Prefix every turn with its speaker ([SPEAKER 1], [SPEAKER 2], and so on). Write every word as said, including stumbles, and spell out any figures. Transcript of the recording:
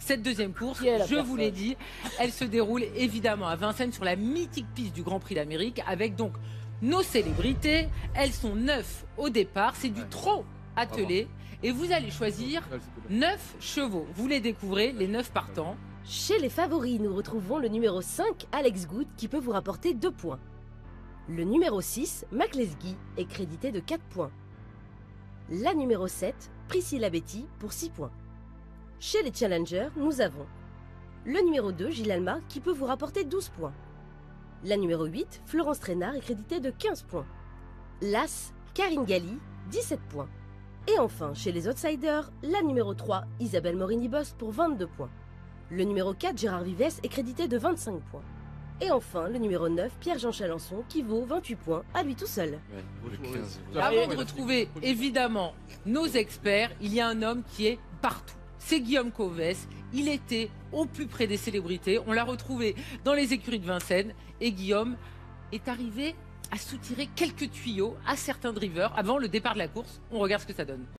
[SPEAKER 1] Cette deuxième course,
[SPEAKER 2] Qui est la
[SPEAKER 1] je vous
[SPEAKER 2] personne
[SPEAKER 1] l'ai dit, elle se déroule évidemment à Vincennes sur la mythique piste du Grand Prix d'Amérique avec donc nos célébrités. Elles sont neuf au départ, c'est du trot attelé et vous allez choisir neuf chevaux. Vous les découvrez, les neuf partants.
[SPEAKER 3] Chez les favoris, nous retrouvons le numéro cinq, Alex Good, qui peut vous rapporter deux points. Le numéro six, Maclesguy, est crédité de quatre points. La numéro sept, Priscilla Betty, pour six points. Chez les challengers, nous avons le numéro deux, Gilles Alma, qui peut vous rapporter douze points. La numéro huit, Florence Trainard, est créditée de quinze points. L'As, Karine Galli, dix-sept points. Et enfin, chez les outsiders, la numéro trois, Isabelle Morini-Bost, pour vingt-deux points. Le numéro quatre, Gérard Vives, est crédité de vingt-cinq points. Et enfin, le numéro neuf, Pierre-Jean Chalençon, qui vaut vingt-huit points à lui tout seul.
[SPEAKER 1] Avant de retrouver évidemment nos experts, il y a un homme qui est partout. C'est Guillaume Covès. Il était au plus près des célébrités. On l'a retrouvé dans les écuries de Vincennes. Et Guillaume est arrivé à soutirer quelques tuyaux à certains drivers avant le départ de la course. On regarde ce que ça donne.